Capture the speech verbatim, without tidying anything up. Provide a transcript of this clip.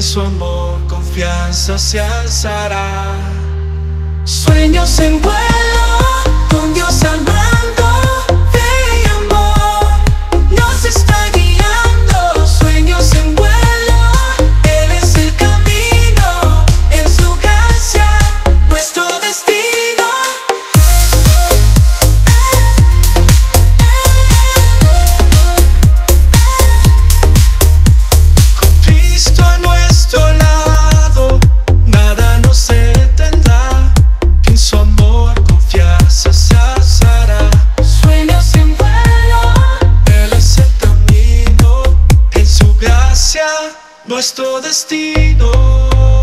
su amor, confianza se alzará. Sueños en vuelo, con Dios al mando, fe y amor nos está guiando. Sueños en vuelo, Él es el camino, en su gracia, nuestro destino. Con Cristo a nuestro lado, nada nos detendrá. En su amor, confianza se alzará. Sueños en vuelo, Él es el camino, en su gracia, nuestro destino.